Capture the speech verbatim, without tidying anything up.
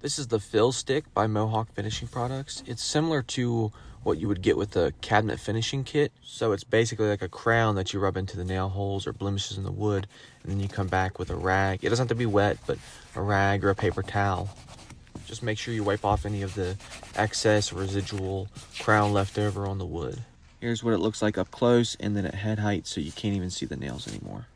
This is the Fill Stick by Mohawk Finishing Products. It's similar to what you would get with a cabinet finishing kit. So it's basically like a crown that you rub into the nail holes or blemishes in the wood, and then you come back with a rag. It doesn't have to be wet, but a rag or a paper towel. Just make sure you wipe off any of the excess residual crown left over on the wood. Here's what it looks like up close and then at head height, so you can't even see the nails anymore.